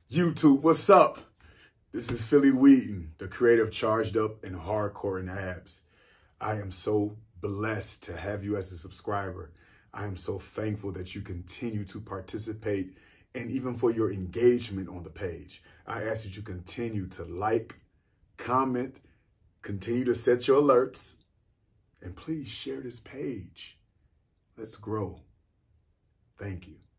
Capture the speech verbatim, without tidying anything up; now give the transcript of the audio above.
YouTube, what's up? This is Philly Weeden, the creator of Charged Up and Hardcore in Abs. I am so blessed to have you as a subscriber. I am so thankful that you continue to participate and even for your engagement on the page. I ask that you continue to like, comment, continue to set your alerts, and please share this page. Let's grow. Thank you.